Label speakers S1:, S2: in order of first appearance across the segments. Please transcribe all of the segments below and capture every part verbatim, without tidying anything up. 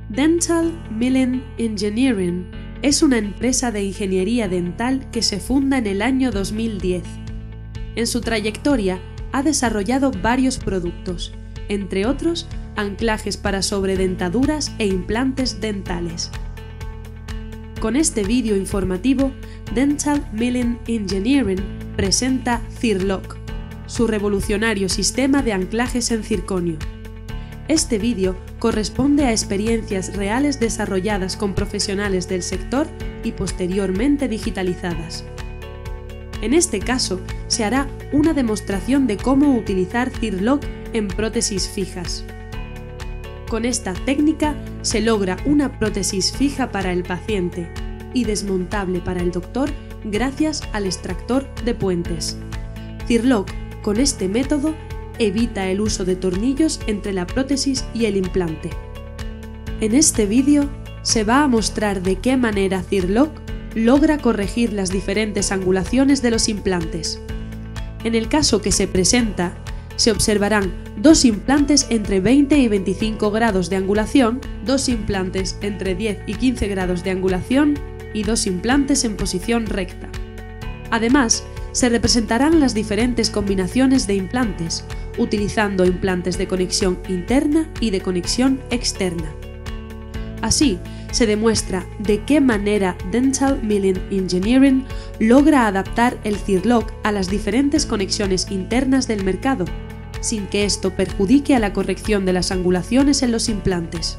S1: Dental Milling Engineering es una empresa de ingeniería dental que se funda en el año dos mil diez. En su trayectoria ha desarrollado varios productos, entre otros anclajes para sobredentaduras e implantes dentales. Con este vídeo informativo, Dental Milling Engineering presenta Cirlock, su revolucionario sistema de anclajes en circonio. Este vídeo corresponde a experiencias reales desarrolladas con profesionales del sector y posteriormente digitalizadas. En este caso, se hará una demostración de cómo utilizar Cirlock en prótesis fijas. Con esta técnica se logra una prótesis fija para el paciente y desmontable para el doctor gracias al extractor de puentes. Cirlock, con este método, evita el uso de tornillos entre la prótesis y el implante. En este vídeo se va a mostrar de qué manera Cirlock logra corregir las diferentes angulaciones de los implantes. En el caso que se presenta, se observarán dos implantes entre veinte y veinticinco grados de angulación, dos implantes entre diez y quince grados de angulación y dos implantes en posición recta. Además, se representarán las diferentes combinaciones de implantes, utilizando implantes de conexión interna y de conexión externa. Así, se demuestra de qué manera Dental Milling Engineering logra adaptar el Cirlock a las diferentes conexiones internas del mercado, sin que esto perjudique a la corrección de las angulaciones en los implantes.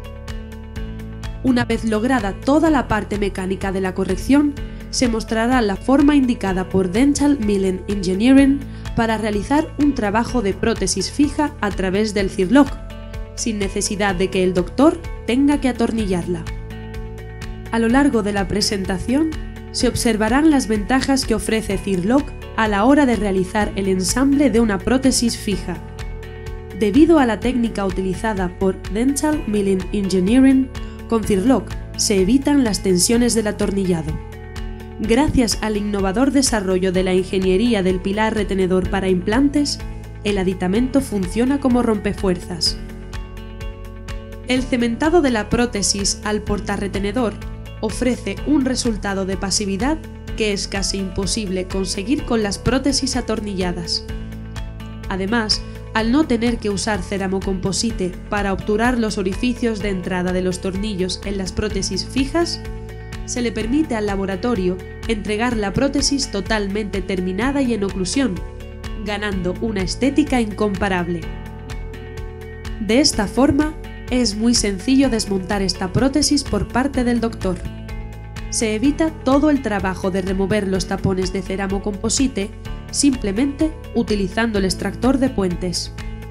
S1: Una vez lograda toda la parte mecánica de la corrección, se mostrará la forma indicada por Dental Milling Engineering para realizar un trabajo de prótesis fija a través del Cirlock, sin necesidad de que el doctor tenga que atornillarla. A lo largo de la presentación, se observarán las ventajas que ofrece Cirlock a la hora de realizar el ensamble de una prótesis fija. Debido a la técnica utilizada por Dental Milling Engineering, con Cirlock se evitan las tensiones del atornillado. Gracias al innovador desarrollo de la ingeniería del pilar retenedor para implantes, el aditamento funciona como rompefuerzas. El cementado de la prótesis al portarretenedor ofrece un resultado de pasividad que es casi imposible conseguir con las prótesis atornilladas. Además, al no tener que usar ceramocomposite para obturar los orificios de entrada de los tornillos en las prótesis fijas, se le permite al laboratorio entregar la prótesis totalmente terminada y en oclusión, ganando una estética incomparable. De esta forma, es muy sencillo desmontar esta prótesis por parte del doctor. Se evita todo el trabajo de remover los tapones de ceramocomposite simplemente utilizando el extractor de puentes.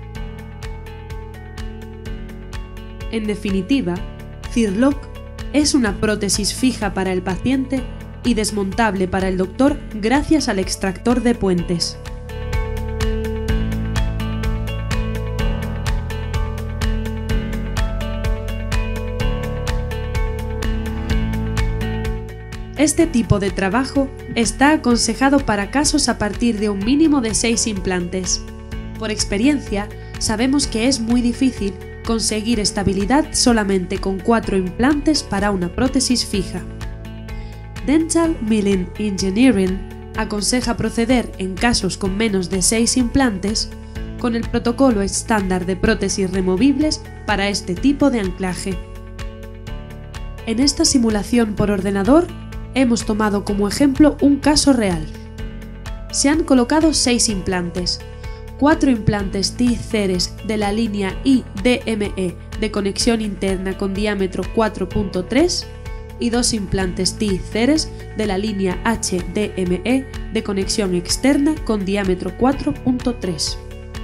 S1: En definitiva, Cirlock es una prótesis fija para el paciente y desmontable para el doctor gracias al extractor de puentes. Este tipo de trabajo está aconsejado para casos a partir de un mínimo de seis implantes. Por experiencia, sabemos que es muy difícil conseguir estabilidad solamente con cuatro implantes para una prótesis fija. Dental Milling Engineering aconseja proceder en casos con menos de seis implantes con el protocolo estándar de prótesis removibles para este tipo de anclaje. En esta simulación por ordenador, hemos tomado como ejemplo un caso real. Se han colocado seis implantes, cuatro implantes T-Ceres de la línea I D M E de conexión interna con diámetro cuatro punto tres y dos implantes T-Ceres de la línea H D M E de conexión externa con diámetro cuatro punto tres.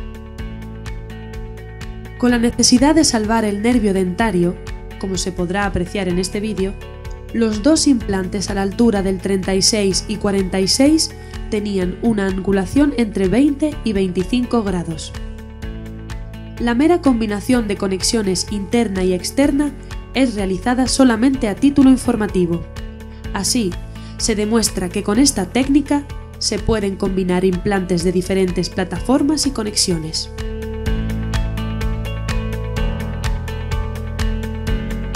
S1: Con la necesidad de salvar el nervio dentario, como se podrá apreciar en este vídeo, los dos implantes a la altura del treinta y seis y cuarenta y seis tenían una angulación entre veinte y veinticinco grados. La mera combinación de conexiones interna y externa es realizada solamente a título informativo. Así, se demuestra que con esta técnica se pueden combinar implantes de diferentes plataformas y conexiones.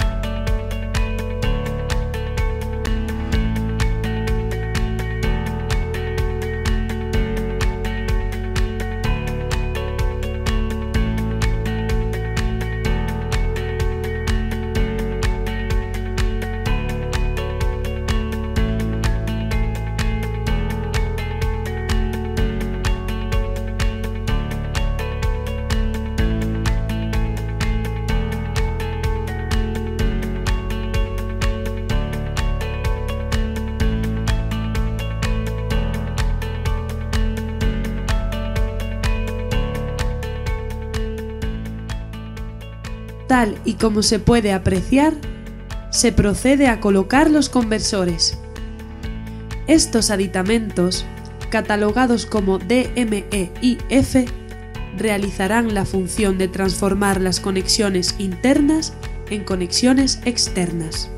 S1: Tal y como se puede apreciar, se procede a colocar los conversores. Estos aditamentos, catalogados como D M E I F, realizarán la función de transformar las conexiones internas en conexiones externas.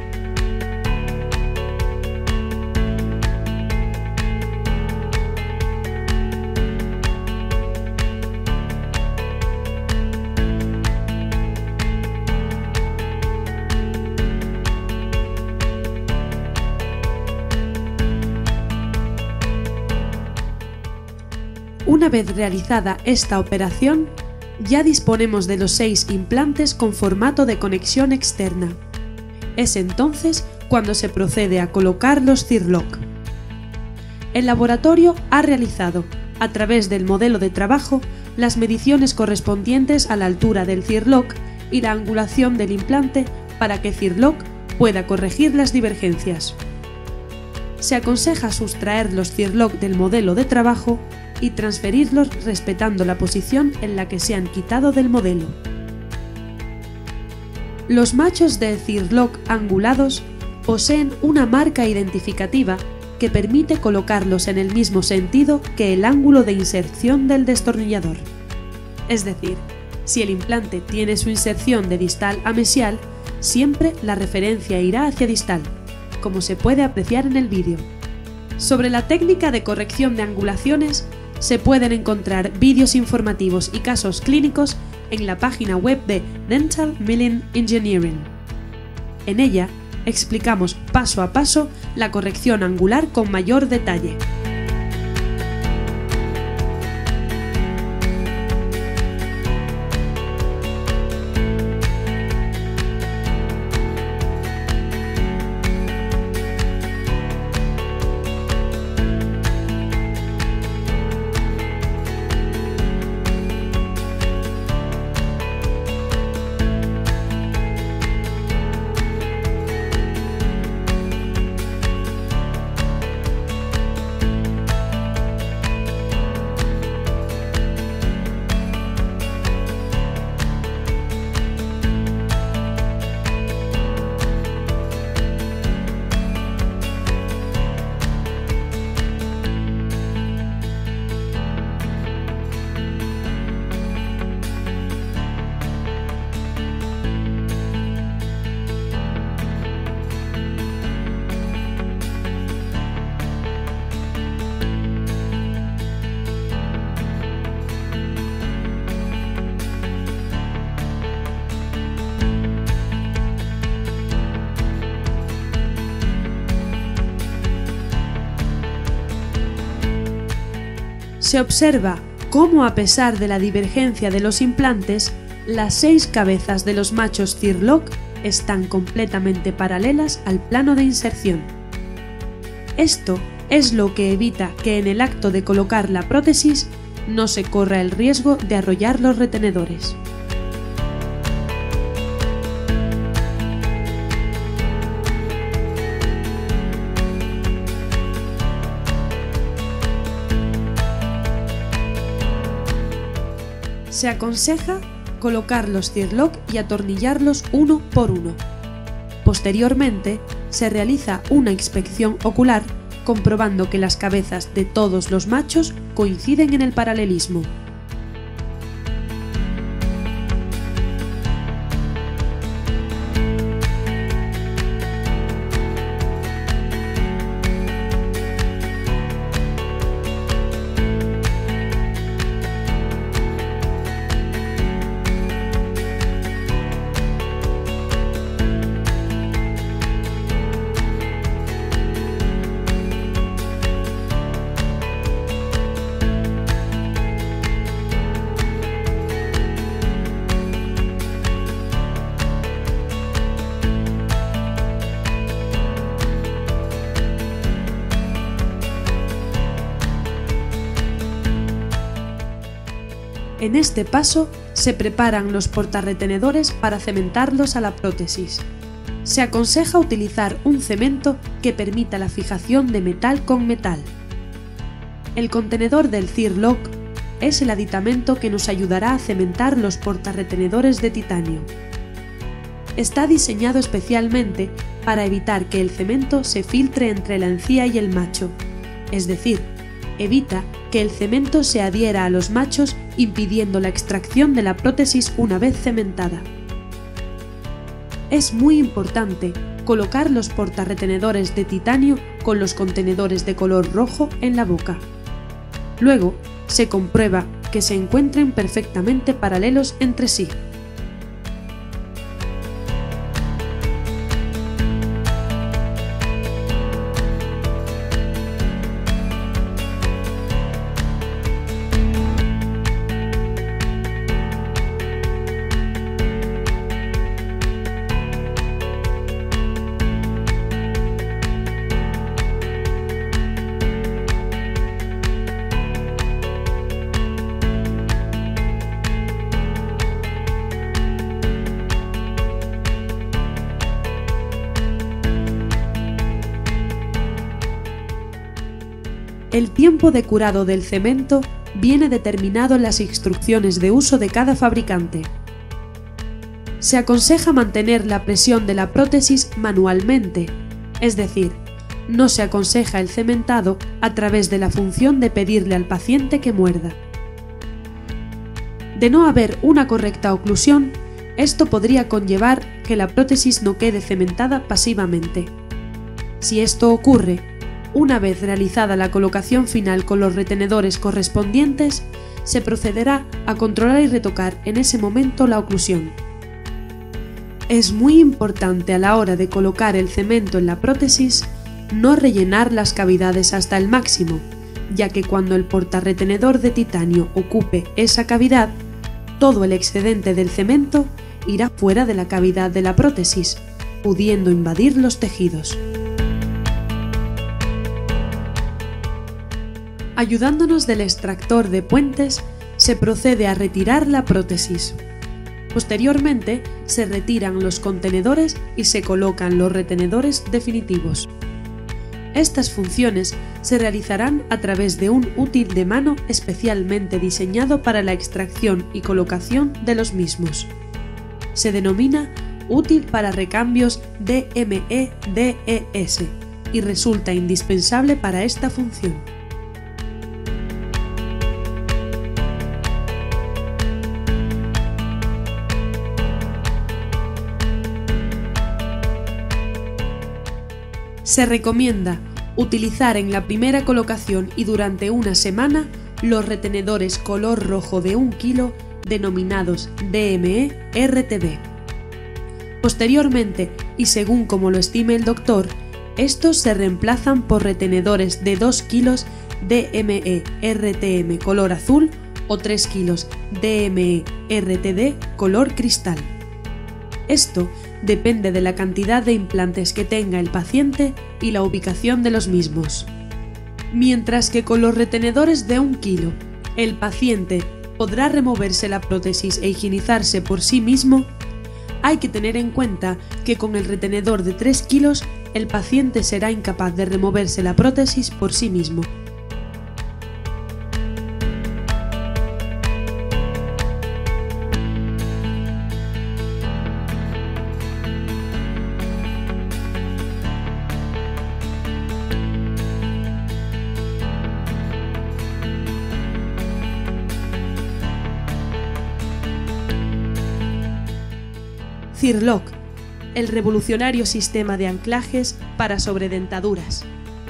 S1: Una vez realizada esta operación, ya disponemos de los seis implantes con formato de conexión externa. Es entonces cuando se procede a colocar los Cirlock. El laboratorio ha realizado, a través del modelo de trabajo, las mediciones correspondientes a la altura del Cirlock y la angulación del implante para que Cirlock pueda corregir las divergencias. Se aconseja sustraer los Cirlock del modelo de trabajo y transferirlos respetando la posición en la que se han quitado del modelo. Los machos de Cirlock angulados poseen una marca identificativa que permite colocarlos en el mismo sentido que el ángulo de inserción del destornillador. Es decir, si el implante tiene su inserción de distal a mesial, siempre la referencia irá hacia distal, como se puede apreciar en el vídeo. Sobre la técnica de corrección de angulaciones, se pueden encontrar vídeos informativos y casos clínicos en la página web de Dental Milling Engineering. En ella explicamos paso a paso la corrección angular con mayor detalle. Se observa cómo, a pesar de la divergencia de los implantes, las seis cabezas de los machos Cirlock están completamente paralelas al plano de inserción. Esto es lo que evita que en el acto de colocar la prótesis no se corra el riesgo de arrollar los retenedores. Se aconseja colocar los Cirlock y atornillarlos uno por uno. Posteriormente, se realiza una inspección ocular comprobando que las cabezas de todos los machos coinciden en el paralelismo. En este paso se preparan los portarretenedores para cementarlos a la prótesis. Se aconseja utilizar un cemento que permita la fijación de metal con metal. El contenedor del Cirlock es el aditamento que nos ayudará a cementar los portarretenedores de titanio. Está diseñado especialmente para evitar que el cemento se filtre entre la encía y el macho, es decir, evita que el cemento se adhiera a los machos impidiendo la extracción de la prótesis una vez cementada. Es muy importante colocar los portarretenedores de titanio con los contenedores de color rojo en la boca. Luego, se comprueba que se encuentren perfectamente paralelos entre sí. El tiempo de curado del cemento viene determinado en las instrucciones de uso de cada fabricante. Se aconseja mantener la presión de la prótesis manualmente, es decir, no se aconseja el cementado a través de la función de pedirle al paciente que muerda. De no haber una correcta oclusión, esto podría conllevar que la prótesis no quede cementada pasivamente. Si esto ocurre, una vez realizada la colocación final con los retenedores correspondientes, se procederá a controlar y retocar en ese momento la oclusión. Es muy importante a la hora de colocar el cemento en la prótesis no rellenar las cavidades hasta el máximo, ya que cuando el portarretenedor de titanio ocupe esa cavidad, todo el excedente del cemento irá fuera de la cavidad de la prótesis, pudiendo invadir los tejidos. Ayudándonos del extractor de puentes, se procede a retirar la prótesis. Posteriormente, se retiran los contenedores y se colocan los retenedores definitivos. Estas funciones se realizarán a través de un útil de mano especialmente diseñado para la extracción y colocación de los mismos. Se denomina útil para recambios D M E D E S y resulta indispensable para esta función. Se recomienda utilizar en la primera colocación y durante una semana los retenedores color rojo de un kilo denominados D M E R T B. Posteriormente, y según como lo estime el doctor, estos se reemplazan por retenedores de dos kilos D M E R T M color azul o tres kilos D M E R T D color cristal. Esto depende de la cantidad de implantes que tenga el paciente y la ubicación de los mismos. Mientras que con los retenedores de un kilo, el paciente podrá removerse la prótesis e higienizarse por sí mismo, hay que tener en cuenta que con el retenedor de tres kilos, el paciente será incapaz de removerse la prótesis por sí mismo. Cirlock, el revolucionario sistema de anclajes para sobredentaduras.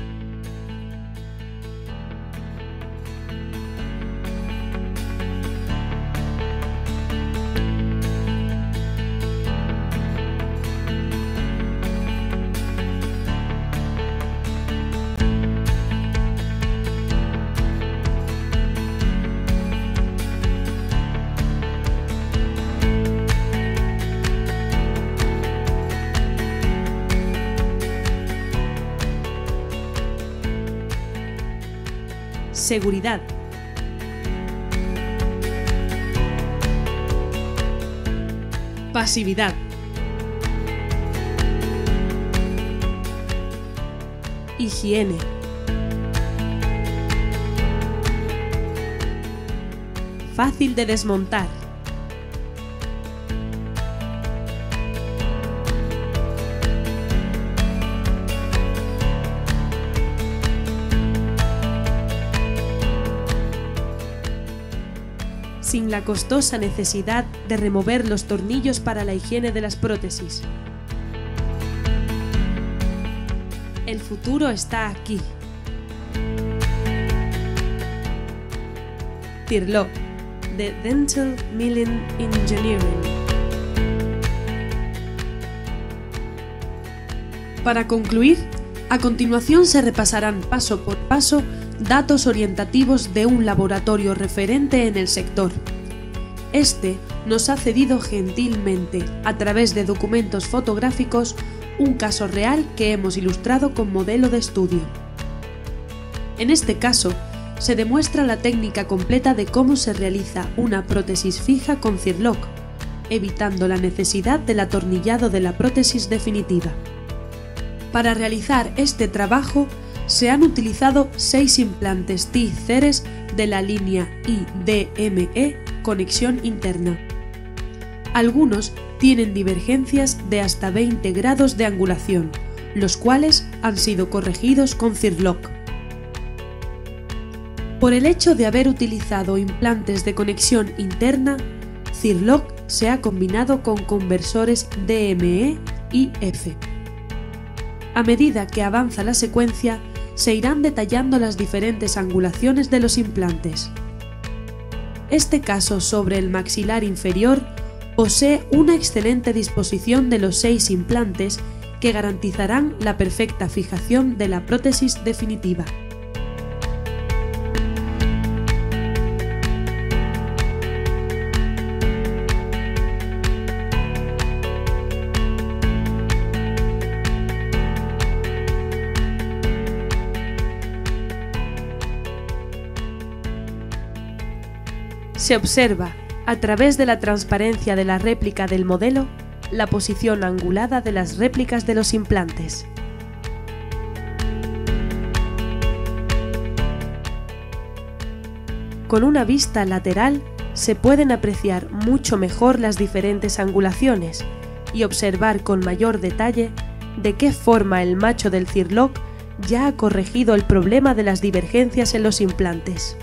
S1: Seguridad. Pasividad. Higiene. fácil de desmontar. Sin la costosa necesidad de remover los tornillos para la higiene de las prótesis. El futuro está aquí. Cirloc, de Dental Milling Engineering. Para concluir, a continuación se repasarán paso por paso datos orientativos de un laboratorio referente en el sector. Este nos ha cedido gentilmente, a través de documentos fotográficos, un caso real que hemos ilustrado con modelo de estudio. En este caso, se demuestra la técnica completa de cómo se realiza una prótesis fija con Cirloc, evitando la necesidad del atornillado de la prótesis definitiva. Para realizar este trabajo, se han utilizado seis implantes T-Ceres de la línea I D M E conexión interna. Algunos tienen divergencias de hasta veinte grados de angulación, los cuales han sido corregidos con Cirloc. Por el hecho de haber utilizado implantes de conexión interna, Cirloc se ha combinado con conversores D M E y F. A medida que avanza la secuencia, se irán detallando las diferentes angulaciones de los implantes. Este caso sobre el maxilar inferior posee una excelente disposición de los seis implantes que garantizarán la perfecta fijación de la prótesis definitiva. Se observa, a través de la transparencia de la réplica del modelo, la posición angulada de las réplicas de los implantes. Con una vista lateral se pueden apreciar mucho mejor las diferentes angulaciones y observar con mayor detalle de qué forma el macho del Cirloc ya ha corregido el problema de las divergencias en los implantes.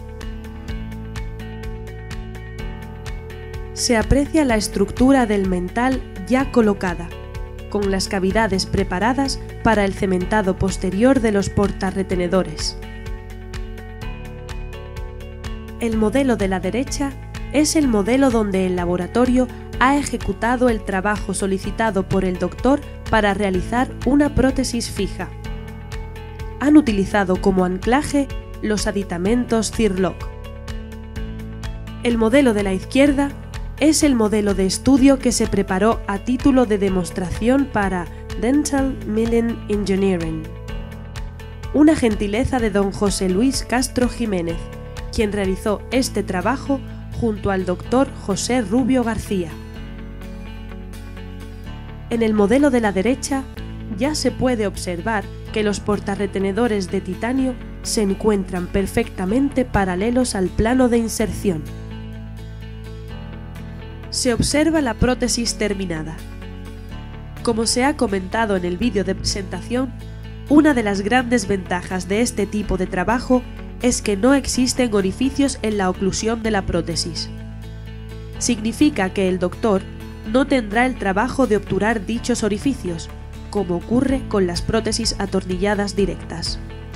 S1: Se aprecia la estructura del mental ya colocada, con las cavidades preparadas para el cementado posterior de los portarretenedores. El modelo de la derecha es el modelo donde el laboratorio ha ejecutado el trabajo solicitado por el doctor para realizar una prótesis fija. Han utilizado como anclaje los aditamentos Cirloc. El modelo de la izquierda es el modelo de estudio que se preparó a título de demostración para Dental Milling Engineering. Una gentileza de don José Luis Castro Jiménez, quien realizó este trabajo junto al doctor José Rubio García. En el modelo de la derecha ya se puede observar que los portarretenedores de titanio se encuentran perfectamente paralelos al plano de inserción. Se observa la prótesis terminada. Como se ha comentado en el vídeo de presentación, una de las grandes ventajas de este tipo de trabajo es que no existen orificios en la oclusión de la prótesis. Significa que el doctor no tendrá el trabajo de obturar dichos orificios, como ocurre con las prótesis atornilladas directas.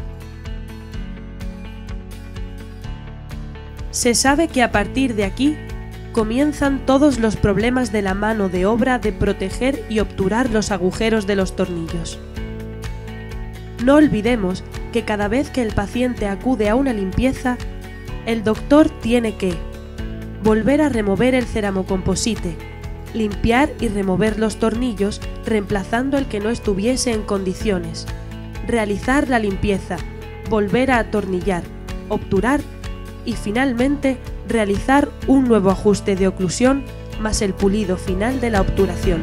S1: Se sabe que a partir de aquí comienzan todos los problemas de la mano de obra de proteger y obturar los agujeros de los tornillos. No olvidemos que cada vez que el paciente acude a una limpieza, el doctor tiene que volver a remover el ceramocomposite, limpiar y remover los tornillos reemplazando el que no estuviese en condiciones, realizar la limpieza, volver a atornillar, obturar y finalmente realizar un nuevo ajuste de oclusión más el pulido final de la obturación.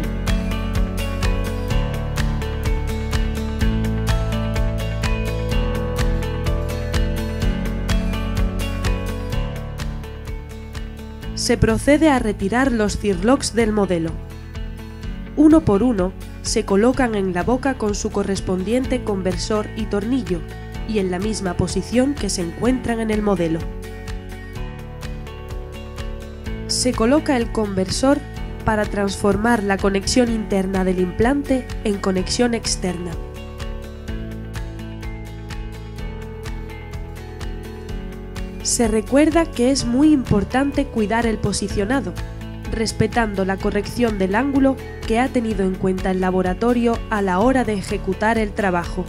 S1: se procede a retirar los Cirlocks del modelo. Uno por uno se colocan en la boca con su correspondiente conversor y tornillo, y en la misma posición que se encuentran en el modelo. Se coloca el conversor para transformar la conexión interna del implante en conexión externa. Se recuerda que es muy importante cuidar el posicionado, respetando la corrección del ángulo que ha tenido en cuenta el laboratorio a la hora de ejecutar el trabajo.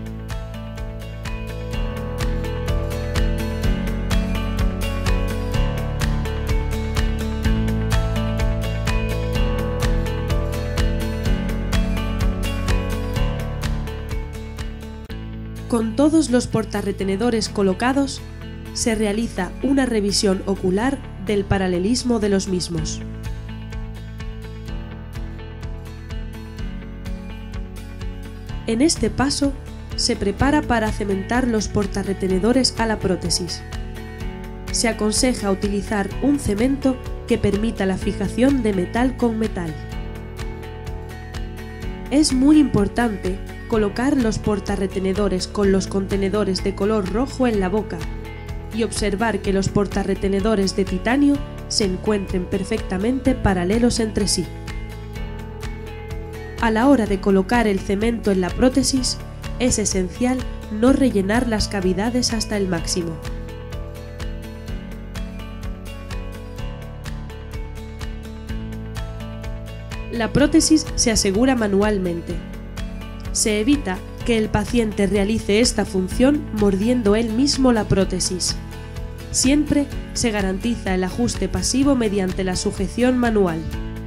S1: Con todos los portarretenedores colocados, se realiza una revisión ocular del paralelismo de los mismos. En este paso, se prepara para cementar los portarretenedores a la prótesis. Se aconseja utilizar un cemento que permita la fijación de metal con metal. Es muy importante colocar los portarretenedores con los contenedores de color rojo en la boca y observar que los portarretenedores de titanio se encuentren perfectamente paralelos entre sí. A la hora de colocar el cemento en la prótesis, es esencial no rellenar las cavidades hasta el máximo. La prótesis se asegura manualmente. Se evita que el paciente realice esta función mordiendo él mismo la prótesis. Siempre se garantiza el ajuste pasivo mediante la sujeción manual.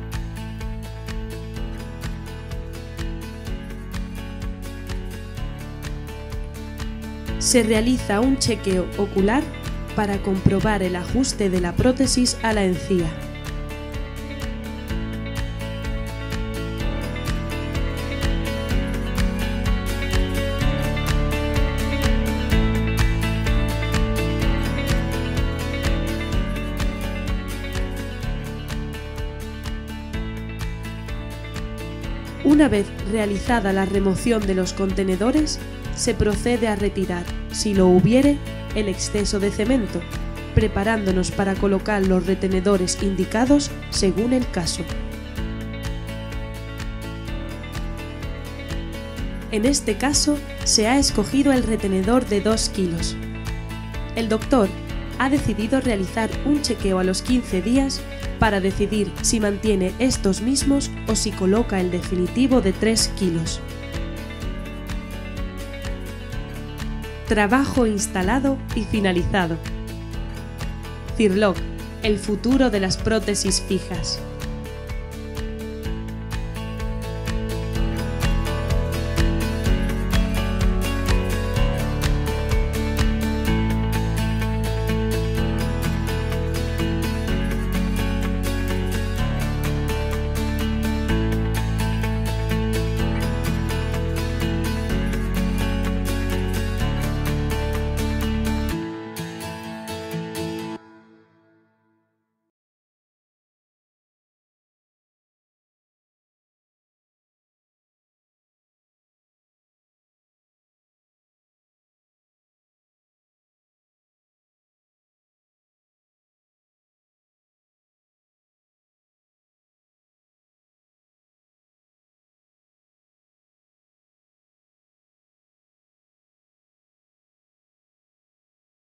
S1: Se realiza un chequeo ocular para comprobar el ajuste de la prótesis a la encía. Una vez realizada la remoción de los contenedores, se procede a retirar, si lo hubiere, el exceso de cemento, preparándonos para colocar los retenedores indicados según el caso. En este caso, se ha escogido el retenedor de dos kilos. El doctor ha decidido realizar un chequeo a los quince días para decidir si mantiene estos mismos o si coloca el definitivo de tres kilos. Trabajo instalado y finalizado. Cirlock, el futuro de las prótesis fijas.